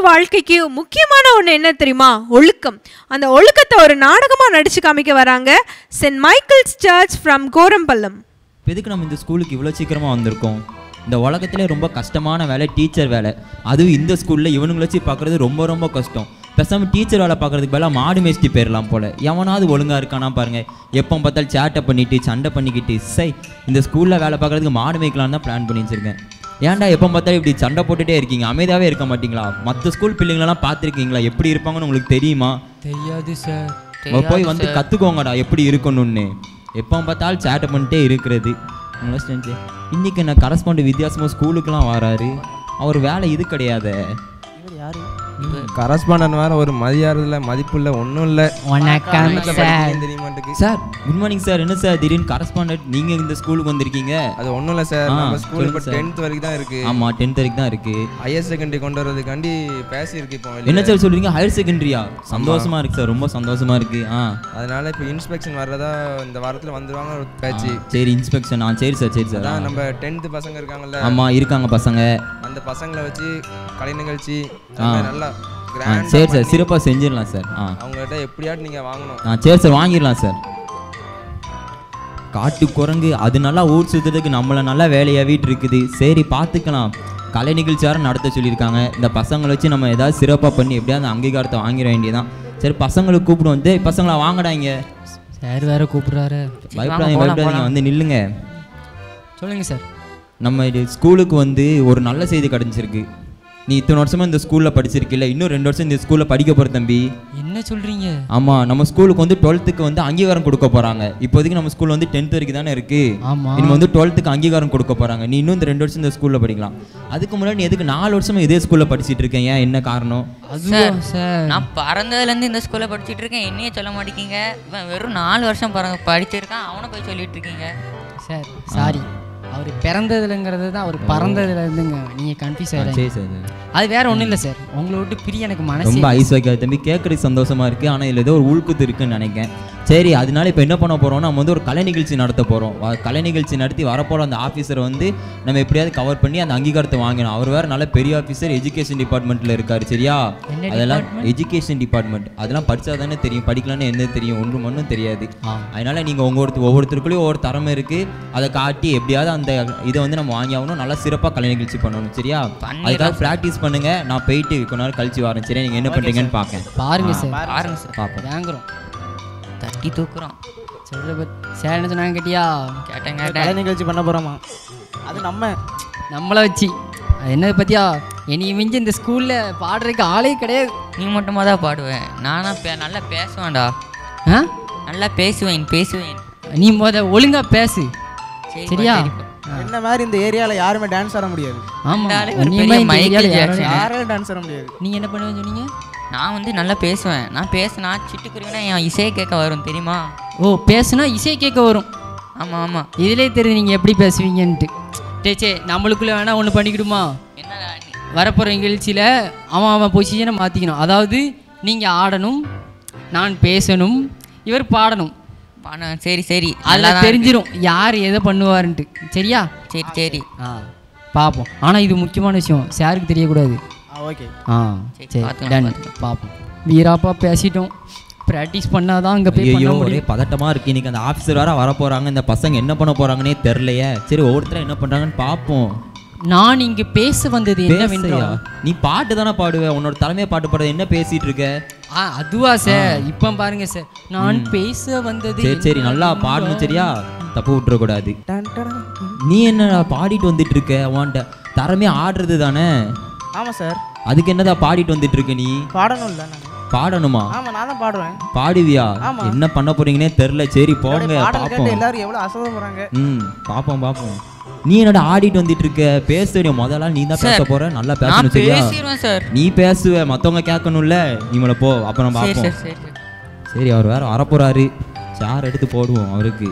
வாழ்க்கைக்கு முக்கியமான ஒன்று என்ன தெரியுமா? ஒழுக்கம். அந்த ஒழுக்கத்தை ஒரு நாடகமாக நடிச்சு காமிக்க வராங்க saint Michael's church from Korampallam. இப்போ எதுக்கு நம்ம இந்த ஸ்கூலுக்கு இவ்வளோ சீக்கிரமாக வந்திருக்கோம்? இந்த உலகத்திலே ரொம்ப கஷ்டமான வேலை டீச்சர் வேலை. அதுவும் இந்த ஸ்கூலில் இவனுங்களை வச்சு பார்க்குறது ரொம்ப ரொம்ப கஷ்டம். பேசாமல் டீச்சர் வேலை பார்க்குறதுக்கு பதிலாக மாடு மேய்ச்சி போயிடலாம் போல். எவனாவது ஒழுங்காக இருக்கானா பாருங்கள். எப்போ பார்த்தாலும் சேட்டை பண்ணிட்டு சண்டை பண்ணிக்கிட்டு இந்த ஸ்கூலில் வேலை பார்க்குறதுக்கு மாடு மேய்க்கலான்னு தான் பிளான் பண்ணி வச்சுருக்கேன். ஏன்டா எப்போ பார்த்தாலும் இப்படி சண்டை போட்டுகிட்டே இருக்கீங்க? அமைதியாகவே இருக்க மாட்டீங்களா? மற்ற ஸ்கூல் பிள்ளைங்களெல்லாம் பார்த்துருக்கீங்களா? எப்படி இருப்பாங்கன்னு உங்களுக்கு தெரியுமா? தெரியாது சார். போய் வந்து கற்றுக்கோங்கடா எப்படி இருக்கணும்னு. எப்போ பார்த்தாலும் சேட்டை பண்ணிட்டே இருக்கிறது. இன்னைக்கு என்ன கரஸ்பாண்ட் வித்தியாசமாக ஸ்கூலுக்குலாம் வராரு. அவர் வேலை இது கிடையாது. கரஸ்பாண்டன் வேற ஒரு மரியாதை மதிப்பு இல்லை, ஒன்றும் இல்லை. Sir good morning sir. என்ன சார் திடீர்னு கரஸ்பாண்டன்ட் நீங்கள் இந்த ஸ்கூலுக்கு வந்திருக்கீங்க? அது ஒன்றும் இல்லை சார், நம்ம ஸ்கூல் இப்போ 10th வரைக்கும் தான் இருக்கு. ஆமாம் 10th வரைக்கும் தான் இருக்கு. ஹையர் செகண்டரி கொண்டு வரதுக்காண்டி பேசியிருக்கு. இப்போ என்ன சார் சொல்றீங்க? ஹையர் செகண்டரியா? சந்தோஷமா இருக்கு சார், ரொம்ப சந்தோஷமா இருக்கு. அதனால இப்போ இன்ஸ்பெக்ஷன் வர்றதா இந்த வாரத்தில் வந்துருவாங்க ஒரு பேச்சு. சரி இன்ஸ்பெக்ஷன். சரி சார் சரி சார். நம்ம 10th பசங்க இருக்காங்கல்ல? ஆமாம் இருக்காங்க பசங்க. அந்த பசங்களை வச்சு கலை நிகழ்ச்சி நல்லா சரி சார் சிறப்பாக செஞ்சிடலாம் சார். அவங்ககிட்ட எப்படியாட்டு நீங்கள் வாங்கணும். சரி சார் வாங்கிடலாம் சார். காட்டு குரங்கு அது நல்லா ஊர் சுற்றுறதுக்கு நம்மளை நல்லா வேலையாகிட்டு இருக்குது. சரி பார்த்துக்கலாம். கலை நிகழ்ச்சியாரும் நடத்த சொல்லியிருக்காங்க. இந்த பசங்களை வச்சு நம்ம ஏதாவது சிறப்பாக பண்ணி எப்படியாவது அங்கீகாரத்தை வாங்கிட வேண்டியதான். சரி பசங்களை கூப்பிடுவோம். பசங்களா வாங்கடாங்க. சார் வேற கூப்பிடுறாரு. பயப்படாதீங்க வந்து நில்லுங்க. சொல்லுங்க சார். நம்ம ஸ்கூலுக்கு வந்து ஒரு நல்ல செய்தி கிடைச்சிருக்கு. நீ இத்தனை வருஷமா இந்த ஸ்கூல்ல படிச்சிருக்கில்ல, இன்னும் 2 வருஷம் இந்த ஸ்கூல்ல படிக்க போற தம்பி. என்ன சொல்றீங்க? ஆமா நம்ம ஸ்கூலுக்கு வந்து 12th வந்து அங்கீகாரம் கொடுக்க போறாங்க. இப்போதைக்கு நம்ம ஸ்கூல் வந்து 10th வரைக்கும் தானே இருக்கு. இனிமே வந்து 12th அங்கீகாரம் கொடுக்க போறாங்க. நீ இன்னும் இந்த 2 வருஷம் இந்த ஸ்கூல்ல படிக்கலாம். அதுக்கு முன்னாடி நீ எதுக்கு 4 வருஷமா இதே ஸ்கூல்ல படிச்சிட்டு இருக்கேன்? ஏன் என்ன காரணம்? நான் பிறந்ததுல இருந்து இந்த ஸ்கூல்ல படிச்சிட்டு இருக்கேன். என்னையே சொல்ல மாட்டேங்க. வெறும் 4 வருஷம் படிச்சிருக்கான். அவனை போய் சொல்லிட்டு இருக்கீங்க சார். சாரி, அவர் பிறந்ததுலங்கிறது தான் அவர் பறந்ததுல இருந்துங்க. நீங்க கன்ஃபியூஸ் ஆயிடுங்க. அது வேற ஒன்றும் இல்லை சார். உங்களை விட்டு பிரிய எனக்கு மனசு ரொம்ப ஐஸ் வைக்காது தம்பி. கேட்கறதுக்கு சந்தோஷமா இருக்கு, ஆனால் இதில் ஏதோ ஒரு உள்குத்து இருக்குன்னு நினைக்கிறேன். சரி அதனால இப்போ என்ன பண்ண போறோம்னா நம்ம வந்து ஒரு கலை நிகழ்ச்சி நடத்த போறோம். கலை நிகழ்ச்சி நடத்தி வரப்போற அந்த ஆஃபீஸர் வந்து நம்ம எப்படியாவது கவர் பண்ணி அந்த அங்கீகாரத்தை வாங்கணும். அவர் வேற நல்ல பெரிய ஆஃபீஸர், எஜுகேஷன் டிபார்ட்மெண்ட்ல இருக்காரு. சரியா? அதெல்லாம் எஜுகேஷன் டிபார்ட்மெண்ட். அதெல்லாம் படிச்சா தானே தெரியும், படிக்கலான்னு என்ன தெரியும்? ஒன்றும் தெரியாது. அதனால நீங்க ஒவ்வொருத்தருக்குள்ளேயும் ஒவ்வொரு திறமை இருக்கு. அதை காட்டி எப்படியாவது அந்த இதை வந்து நம்ம வாங்கி ஆகணும். நல்லா சிறப்பாக கலை நிகழ்ச்சி பண்ணணும். சரியா? அதுக்காக ப்ராக்டிஸ் பண்ணுங்க. நான் போயிட்டு கொஞ்ச நாள் கழிச்சு வரேன். சரியா? நீங்க என்ன பண்றீங்கன்னு பார்க்கேன். பாருங்க சார். பார்ப்போம். வாங்குறோம், தட்டி தூக்குறோம். சார் என்ன சொன்னாங்க கேட்டியா? கேட்டேங்க. கலை நிகழ்ச்சி பண்ண போகிறோமா? அது நம்மளை வச்சு அது என்ன பற்றியா? என்னை மிஞ்சி இந்த ஸ்கூலில் பாடுறதுக்கு ஆளே கிடையாது. நீ மட்டுமா தான் பாடுவேன். நானா நல்லா பேசுவேன்டா. நல்லா பேசுவேன். நீ ஒழுங்கா பேசு. சரியா? என்ன மாதிரி இந்த ஏரியாவில் யாருமே டான்ஸ் ஆட முடியாது. ஆமாம் யாராலும் டான்ஸ் ஆட முடியாது. நீங்கள் என்ன பண்ணுவேன்னு சொன்னீங்க? நான் வந்து நல்லா பேசுவேன். நான் பேசினா சிட்டுக்குருவினா என் இசையை கேட்க வரும் தெரியுமா? ஓ, பேசுனா இசை கேட்க வரும். ஆமாம் ஆமாம். இதிலே தெரியுது நீங்கள் எப்படி பேசுவீங்கன்ட்டு. சே நம்மளுக்குள்ளே வேணால் ஒன்று பண்ணிக்கிடுமா? என்னடா வரப்போகிற நிகழ்ச்சியில் அவன் பொசிஷனை மாற்றிக்கணும். அதாவது நீங்கள் ஆடணும், நான் பேசணும், இவர் பாடணும். சரி சரி, அதில் தெரிஞ்சிடும் யார் எதை பண்ணுவாருன்ட்டு. சரியா? சரி பார்ப்போம். ஆனால் இது முக்கியமான விஷயம், சாருக்கு தெரியக்கூடாது. ஓகே. சரி டன். பார்ப்போம். வீராப்பா பேசிட்டோம். ப்ராக்டிஸ் பண்ணாதான் அங்கே போய் பண்ண முடியும். ஒரே பதட்டமாக இருக்குது. இன்றைக்கி அந்த ஆஃபீஸர் வேறு வரப்போகிறாங்க. இந்த பசங்க என்ன பண்ண போகிறாங்கன்னே தெரிலையே. சரி ஒவ்வொருத்தரும் என்ன பண்ணுறாங்கன்னு பார்ப்போம். நான் இங்கே பேச வந்தது என்னவென்றால், நீ பாட்டு தானே பாடுவேன். உன்னோட தலைமையை பாட்டு பாடுறது என்ன பேசிகிட்டு இருக்க? அதுவா சார்? இப்போ பாருங்க சார், நான் பேச வந்தது. சரி நல்லா பாடணும். சரியா? தப்பு விட்டுறக்கூடாது. நீ என்ன பாடிட்டு வந்துட்டு இருக்க? உன்ட்ட திறமையா ஆடுறது தானே? ஆமாம் சார். அதுக்கு என்னதான் பாடிட்டு வந்துட்டு இருக்க நீ? பாடணும் இல்லை? பாடணுமா? ஆமாம், நான் தான் பாடுவேன். பாடுவியா? என்ன பண்ண போறீங்கன்னே தெரியல. சரி போங்க பாப்போம். எல்லாரும் எவ்வளவு அசத போறாங்க. பாப்போம். நீ என்னடா ஆடிட்டு வந்துட்டு இருக்க? பேசுறியா? முதல்ல நீ தான் பேச போற. நல்லா பேசணும். சரியா? நீ பேசுவ, மத்தவங்க கேட்கணும்ல. நீ மேல போ, அப்புறம் பாப்போம். சரி அவர் வேற வரப்போறாரு. சார் எடுத்து போடுவோம் அவருக்கு.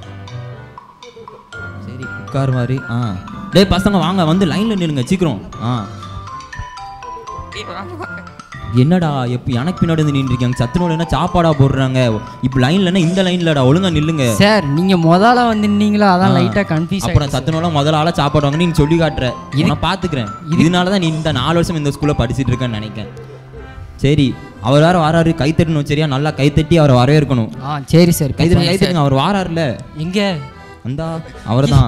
சரி உட்கார் மாதிரி. டேய் பசங்க வாங்க, வந்து லைன்ல நில்லுங்க சீக்கிரம். என்னடா எப்போ எனக்கு பின்னாடி வந்து நின்றுருக்காங்க, சத்துணவுல என்ன சாப்பாடா போடுறாங்க, இப்போ லைன்லன்னா இந்த லைன்லடா ஒழுங்கா நில்லுங்க சார் நீங்கள் முதல்ல வந்து நின்னீங்களா அதான் லைட்டாக கன்ஃபியூஸ். அப்புறம் சத்துணவுலாம் முதல்ல ஆளா சாப்பாடு வாங்க நீ சொல்லி காட்டுற, நான் பார்த்துக்கிறேன். இதனால தான் நீ இந்த 4 வருஷம் இந்த ஸ்கூலில் படிச்சுட்டு இருக்கேன்னு நினைக்கிறேன். சரி அவர் வேறு வாராரு, கைத்தட்டணும் சரியா, நல்லா கைத்தட்டி அவரை வரவேற்கணும். சரி சார், கைத்தட்டுங்க, அவர் வாராருல எங்கே வந்தா அவர் தான்.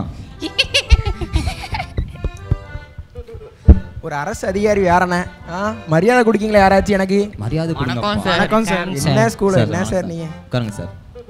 ஒரு அரசு அதிகாரி வேறண்ணே, மரியாதை கொடுக்கீங்களா யாராச்சும் எனக்கு? மரியாதை கொடுங்க. வணக்கம் சார். என்ன ஸ்கூல் என்ன சார் நீங்கள்? உட்காருங்க சார்.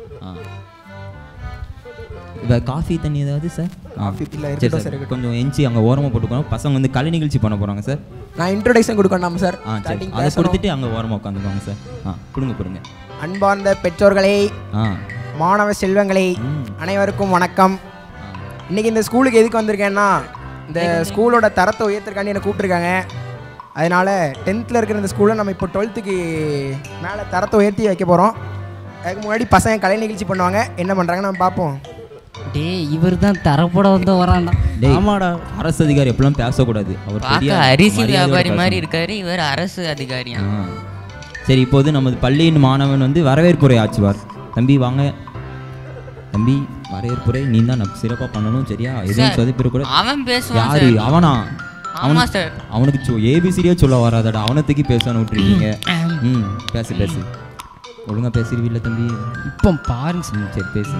இப்போ காஃபி தண்ணி ஏதாவது சார்? காஃபி இல்லை சார், கொஞ்சம் எஞ்சி அங்கே ஓரமாக போட்டுக்கணும். பசங்க வந்து கலை நிகழ்ச்சி பண்ண போகிறாங்க சார். நான் இன்ட்ரோடக்ஷன் கொடுக்கணும் சார். சரி அதை கொடுத்துட்டு அங்கே ஓரமாக உட்காந்துக்கோங்க சார். கொடுங்க. அன்பார்ந்த பெற்றோர்களே, மாணவ செல்வங்களே, அனைவருக்கும் வணக்கம். இன்னைக்கு இந்த ஸ்கூலுக்கு எதுக்கு வந்திருக்கேன்னா, இந்த ஸ்கூலோட தரத்தை உயர்த்துறதுக்காண்டி என்னை கூப்பிட்டுருக்காங்க. அதனால் 10th இருக்கிற இந்த ஸ்கூலில் நம்ம இப்போ 12th மேலே தரத்தை உயர்த்தி வைக்க போகிறோம். அதுக்கு முன்னாடி பசங்க கலை நிகழ்ச்சி பண்ணுவாங்க, என்ன பண்ணுறாங்கன்னு நம்ம பார்ப்போம். டேய் இவர் தான் தரப்பட வந்து வரான்டா. ஆமாடா, அரசு அதிகாரி எப்பெல்லாம் பேசக்கூடாது, அவர் பார்க்க அரிசி வியாபாரி மாதிரி இருக்காரு, இவர் அரசு அதிகாரியா? சரி இப்போது நமது பள்ளியின் மாணவன் வந்து வரவேற்புரை ஆச்சுவார். தம்பி வாங்க தம்பி, வரவேற்புரை நீ தான் சிறப்பாக பண்ணணும் சரியா, எதுவும் சொதப்பிட கூட. அவன் பேசுவான். யாரு அவனா? அவனுக்கு ஏபிசிடியே சொல்ல வராதடா, அவனத்துக்கு பேசணும் விட்டுருக்கீங்க. பேசு ஒழுங்கா பேசிடுவீல்ல தம்பி? இப்போ பாருங்க. சரி பேசு.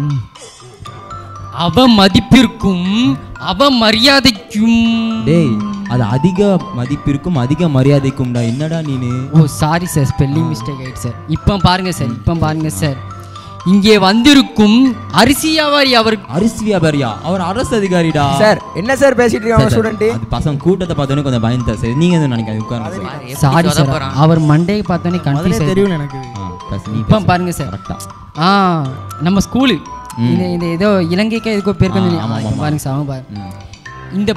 அவ மதிப்பிற்கும் அவ மரியாதைக்கும். டேய் அது அதிக மதிப்பிற்கும் அதிக மரியாதைக்கும்டா, என்னடா நீனு? சாரி சார், ஸ்பெல்லிங் மிஸ்டேக் ஆயிடுச்சு சார். இப்போ பாருங்க சார், இங்கே வந்திருக்கும் அரிசி வியாபாரி. அரிசி வியாபாரியா? அவர் அரசு அதிகாரிடா சார். என்ன சார் பேசிட்டு இருக்காங்க ஸ்டூடெண்ட்? அது பசங்க கூட்டத்தை பார்த்தோன்னே கொஞ்சம் பயந்தா சார். நீங்க எதுவும் நினைக்காது, உட்காருங்க. சாரி சார், அவர் மண்டே பார்த்தோன்னே கன்ஃபியூஸ் தெரியும் எனக்கு. இப்போ பாருங்க சார், நம்ம ஸ்கூலு இந்த ஏதோ இலங்கைக்கே எதுக்கோ பேர் பாருங்க சார். இந்த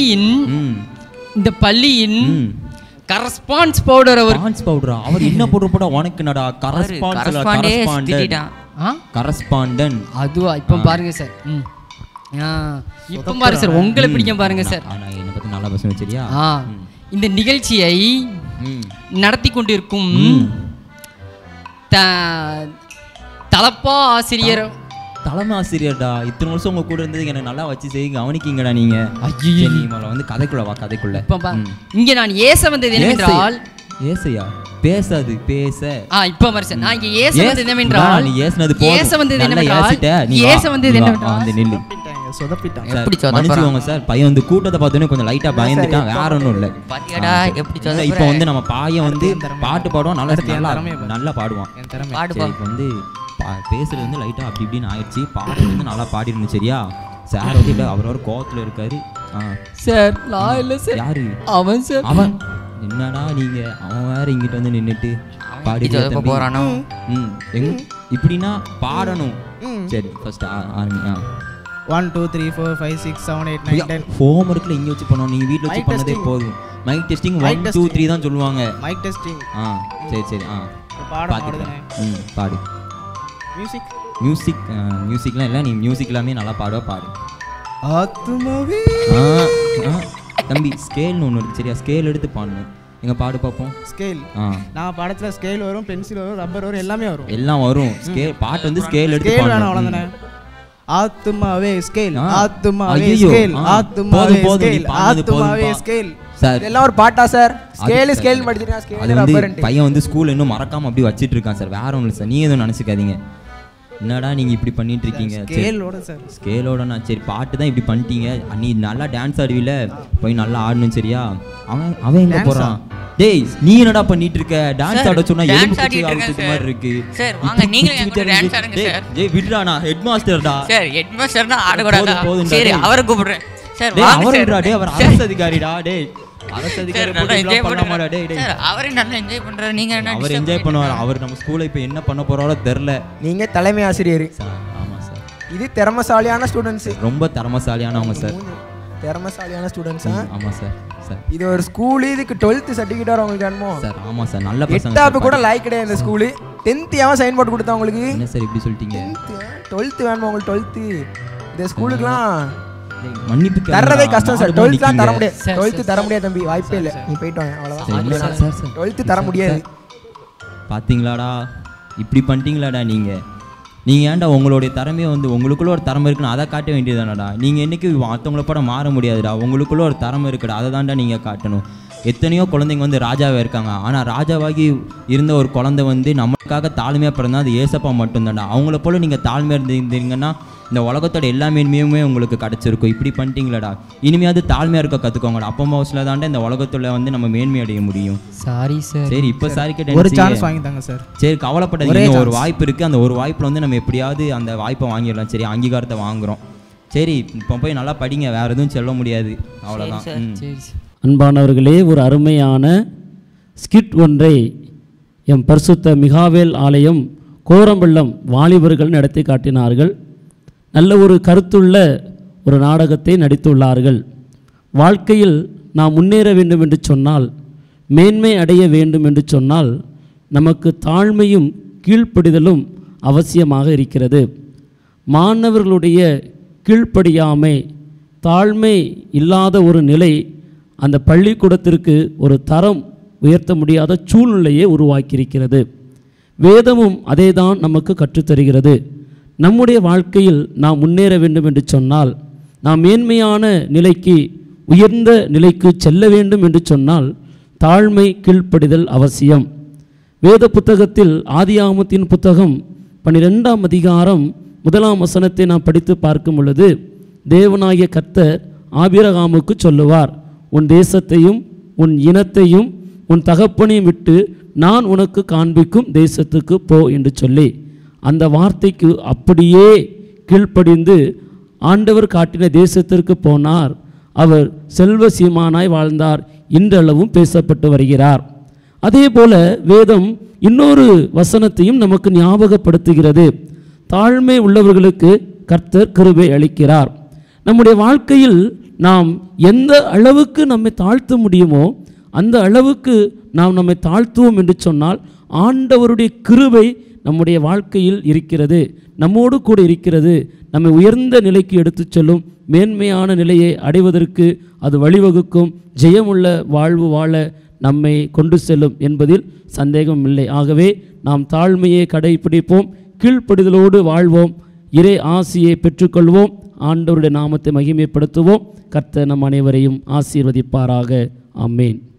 பள்ளியின் கரஸ்பாண்ட்ஸ் பவுடர். அவர் என்ன போடுறா உனக்கு நடா? கரஸ்பாண்டன் அதுவா? இப்போ பாருங்க சார். இப்போ பாருங்க சார், உங்களை பிடிக்கும் பாருங்க சார். என்னை பத்தி நல்லா பேசணும் சரியா? இந்த நிகழ்ச்சியை நடத்தி கொண்டிருக்கும் தலைமை ஆசிரியர்டா. இத்தனை வருஷம் உங்க கூட இருந்தது எனக்கு நல்லா வச்சு செய்ய கவனிக்கீங்கடா நீங்க. வந்து கதைக்குள்ள வா, கதைக்குள்ள. இங்க நான் ஏச வந்தது என்னவென்றால், ஏசையா பேசாது பேச. இப்போ பாரு சார், நான் இங்க ஏச வந்தது என்னவென்றால், நீ ஏசனது போதும். ஏச வந்தது என்னவென்றால், ஏச வந்தது என்னவென்றால் அந்த நில்லு. சொதப்பிட்டான். எப்படி மன்னிச்சுக்கோங்க சார், பையன் வந்து கூட்டத்தை பார்த்தோன்னே கொஞ்சம் லைட்டா பயந்துட்டான், வேற ஒன்றும் இல்லை. பாத்தியாடா எப்படி சொல்ல? இப்போ வந்து நம்ம பையன் வந்து பாட்டு பாடுவான், நல்லா பாடுவான். இப்போ வந்து பேசுறது வந்து லைட்டாக அப்படி இப்படின்னு ஆயிடுச்சு, பாட்டு வந்து நல்லா பாடி இருந்துச்சு சரியா. சார் வந்து இல்லை, அவரோட கோவத்தில் இருக்காரு. சார் நான் இல்லை சார். யாரு அவன் சார். அவன் என்னடா நீங்க, அவன் வேற இங்கிட்ட வந்து நின்றுட்டு பாடி போறானோ? இப்படின்னா பாடணும். சரி ஃபர்ஸ்ட் ஆரம்பி. 1 2 3 4 5 6 7 8 9 10. ஹோம் ஒர்க்ல இங்க வச்சு பண்ணோம், நீங்க வீட்ல வச்சு பண்ணதே போதும். மைக் டெஸ்டிங் 1 2 3 தான் சொல்லுவாங்க. Mike testing. சரி பாடு. மியூசிக்லாம் இல்லை, நீ மியூசிக் எல்லாமே நல்லா பாடு. ஆத்துமாவே. தம்பி ஸ்கேல்னு ஒன்று இருக்கு சரியா, ஸ்கேல் எடுத்து பாடணும். எங்க பாடு பார்ப்போம். ஸ்கேல். நான் பாடத்துல ஸ்கேல் வரும், பென்சில் வரும், ரப்பர் வரும், எல்லாமே வரும். எல்லாம் வரும். ஸ்கேல் பாட்டு வந்து ஸ்கேல் எடுத்து பாடணும். அவ்வளவுதானே. ஆத்துமாவே ஸ்கேல், ஆத்துமாவே ஸ்கேல், ஆத்துமாவே ஸ்கேல், ஆத்துமாவே ஸ்கேல். சார் எல்லாம் ஒரு பாட்டா சார்? ஸ்கேல் படிச்சிருக்கேன், ஸ்கேல் ரப்பர். பையன் வந்து ஸ்கூல் இன்னும் மறக்காம அப்படி வச்சிட்டு இருக்கான் சார், வேற ஒன்றும் சார். நீ எதுவும் நினைச்சுக்காதீங்க, என்னடா நீங்க இப்படி பண்ணிட்டு இருக்கீங்க. ஸ்கேலோடனா சரி, பாட்டு தான் இப்படி பண்ணிட்டீங்க. நீ நல்லா டான்ஸ் ஆடுவீல, போய் நல்லா ஆடணும் சரியா. அவன் எங்க போறான்? டேய் நீ என்னடா பண்ணிட்டு இருக்க? டான்ஸ் ஆட சொன்னா எலும்பு குச்சி ஆடுறது மாதிரி இருக்கு. சார் வாங்க நீங்களே என் கூட டான்ஸ் ஆடுங்க சார். டேய் விடுடா, நான் ஹெட் மாஸ்டர்டா. சார் ஹெட் மாஸ்டர்னா ஆட கூடாதா? சரி அவரை கூப்பிடுறேன் சார். வாங்க சார். டேய் அவர் அரசு அதிகாரிடா. டேய் அரசு அதிகாரி போட்டு என்ஜாய் பண்ணமாடா. டேய் சார் அவரே நல்லா என்ஜாய் பண்றாரு, நீங்க என்ன? அவர் என்ஜாய் பண்ணுவார். அவர் நம்ம ஸ்கூல்ல இப்போ என்ன பண்ண போறாரோ தெரியல. நீங்க தலைமை ஆசிரியர். ஆமா சார். இது திறமசாலியான ஸ்டூடண்ட்ஸ். ரொம்ப திறமசாலியானவங்க சார். திறமசாலியான ஸ்டூடண்ட்ஸ். ஆமா சார். இது ஒரு ஸ்கூல், இதுக்கு 12th சர்டிஃபிகேட் வர உங்களுக்கு வேணுமோ சார்? ஆமா சார், நல்ல பசங்க. 8th கூட லைக் கிடையாது இந்த ஸ்கூல். 10th ஏன் சைன் போட்டு கொடுத்தா உங்களுக்கு? என்ன சார் இப்படி சொல்லிட்டீங்க? 12th வேணுமா உங்களுக்கு? 12th இந்த ஸ்கூலுக்குலாம் மன்னிப்பு தர்றதே கஷ்டம் சார். 12th தர முடியாது. சார், 12th தர முடியாது தம்பி, வாய்ப்பே இல்லை. நீ போயிட்டு வாங்க அவ்வளோதான். 12th தர முடியாது. பார்த்தீங்களாடா, இப்படி பண்ணிட்டீங்களாடா நீங்கள். ஏன்டா உங்களுடைய திறமையை வந்து உங்களுக்குள்ள ஒரு திறமை இருக்குன்னு அதை காட்ட வேண்டியதானடா. நீங்கள் என்றைக்கு மற்றவங்கள கூட மாற முடியாதுடா. உங்களுக்குள்ள ஒரு திறமை இருக்குடா, அதை தான்டா நீங்கள் காட்டணும். எத்தனையோ குழந்தைங்க வந்து ராஜாவாக இருக்காங்க. ஆனால் ராஜாவாகி இருந்த ஒரு குழந்தை வந்து நம்மளுக்காக தாழ்மையாக பிறந்தால் அது ஏசப்பா மட்டும்தான்டா. அவங்கள போல் நீங்கள் தாழ்மையாக இருந்தீங்கன்னா இந்த உலகத்தோட எல்லா மேன்மையுமே உங்களுக்கு கிடச்சிருக்கும். இப்படி பண்ணிட்டீங்களாடா. இனிமையாவது தாழ்மையாக இருக்க கற்றுக்கோங்கடா. அப்பா அம்மா வயசில் தாண்டா இந்த உலகத்தில் வந்து நம்ம மேன்மை அடைய முடியும். Sorry sir. சரி, இப்போ சாரி ஒரு சான்ஸ் வாங்கி தாங்க சார். சரி, கவலைப்படாதீங்க. ஒரு வாய்ப்பு இருக்குது. அந்த ஒரு வாய்ப்பில் வந்து நம்ம எப்படியாவது அந்த வாய்ப்பை வாங்கிடலாம். சரி, அங்கீகாரத்தை வாங்குகிறோம். சரி, இப்போ போய் நல்லா படிங்க. வேறு எதுவும் சொல்ல முடியாது. அவ்வளோதான். சரி. அன்பானவர்களே, ஒரு அருமையான ஸ்கிட் ஒன்றை எம் பரிசுத்த மிகாவேல் ஆலயம் கோரம்பள்ளம் வாலிபர்கள் நடத்தி காட்டினார்கள். நல்ல ஒரு கருத்துள்ள ஒரு நாடகத்தை நடித்துள்ளார்கள். வாழ்க்கையில் நாம் முன்னேற வேண்டும் என்று சொன்னால், மேன்மை அடைய வேண்டும் என்று சொன்னால், நமக்கு தாழ்மையும் கீழ்ப்படிதலும் அவசியமாக இருக்கிறது. மாணவர்களுடைய கீழ்ப்படியாமை, தாழ்மை இல்லாத ஒரு நிலை அந்த பள்ளிக்கூடத்திற்கு ஒரு தரம் உயர்த்த முடியாத சூழ்நிலையை உருவாக்கியிருக்கிறது. வேதமும் அதே தான் நமக்கு கற்றுத்தருகிறது. நம்முடைய வாழ்க்கையில் நாம் முன்னேற வேண்டும் என்று சொன்னால், நாம் மேன்மையான நிலைக்கு, உயர்ந்த நிலைக்கு செல்ல வேண்டும் என்று சொன்னால், தாழ்மை கீழ்ப்படிதல் அவசியம். வேத புத்தகத்தில் ஆதியாகமத்தின் புத்தகம் 12ஆம் அதிகாரம் 1ஆம் வசனத்தை நாம் படித்து பார்க்கும் பொழுது, தேவனாகிய கர்த்தர் ஆபிரகாமுக்கு சொல்லுவார், உன் தேசத்தையும் உன் இனத்தையும் உன் தகப்பனையும் விட்டு நான் உனக்கு காண்பிக்கும் தேசத்துக்கு போ என்று சொல்லி, அந்த வார்த்தைக்கு அப்படியே கீழ்ப்படிந்து ஆண்டவர் காட்டின தேசத்திற்கு போனார். அவர் செல்வ சீமானாய் வாழ்ந்தார். இன்றளவும் பேசப்பட்டு வருகிறார். அதே போல வேதம் இன்னொரு வசனத்தையும் நமக்கு ஞாபகப்படுத்துகிறது. தாழ்மை உள்ளவர்களுக்கு கர்த்தர் கிருபை அளிக்கிறார். நம்முடைய வாழ்க்கையில் நாம் எந்த அளவுக்கு நம்மை தாழ்த்த முடியுமோ அந்த அளவுக்கு நாம் நம்மை தாழ்த்துவோம் என்று சொன்னால், ஆண்டவருடைய கிருபை நம்முடைய வாழ்க்கையில் இருக்கிறது, நம்மோடு கூட இருக்கிறது. நம்மை உயர்ந்த நிலைக்கு எடுத்துச் செல்லும், மேன்மையான நிலையை அடைவதற்கு அது வழிவகுக்கும், ஜெயமுள்ள வாழ்வு வாழ நம்மை கொண்டு செல்லும் என்பதில் சந்தேகம் இல்லை. ஆகவே நாம் தாழ்மையை கடைபிடிப்போம், கீழ்ப்படிதலோடு வாழ்வோம், இறை ஆசியை பெற்றுக்கொள்வோம், ஆண்டவருடைய நாமத்தை மகிமைப்படுத்துவோம். கர்த்தர் நம் அனைவரையும் ஆசீர்வதிப்பாராக. ஆமென்.